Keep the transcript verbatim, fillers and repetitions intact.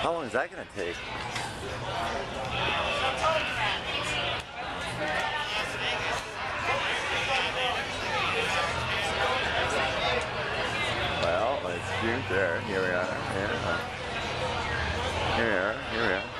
How long is that going to take? Well, it's June there. Here we are. Here we are. Here we are. Here we are.